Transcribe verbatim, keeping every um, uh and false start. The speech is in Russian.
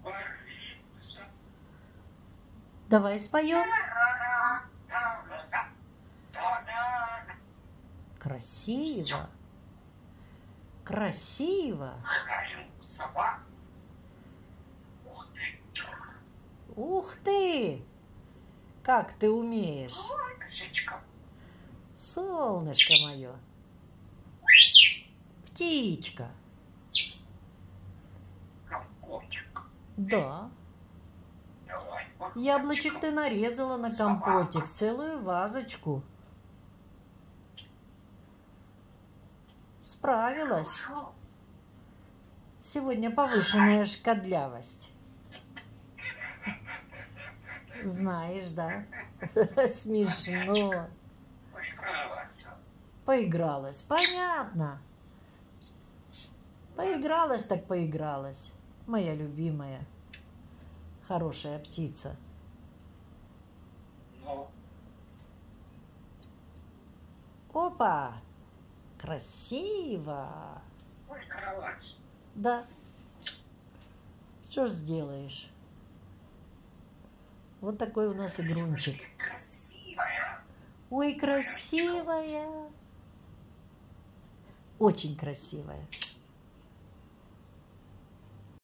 Давай споем. Красиво. Красиво. Ух ты! Как ты умеешь? Солнышко мое. Птичка. Да. Яблочек ты нарезала на компотик, целую вазочку. Справилась. Сегодня повышенная шкодлявость. Знаешь, да? Смешно. Поигралась. Понятно. Поигралась так поигралась. Моя любимая. Хорошая птица. Опа! Красиво! Да. Что ж сделаешь? Вот такой у нас игрунчик. Ой, красивая! Очень красивая.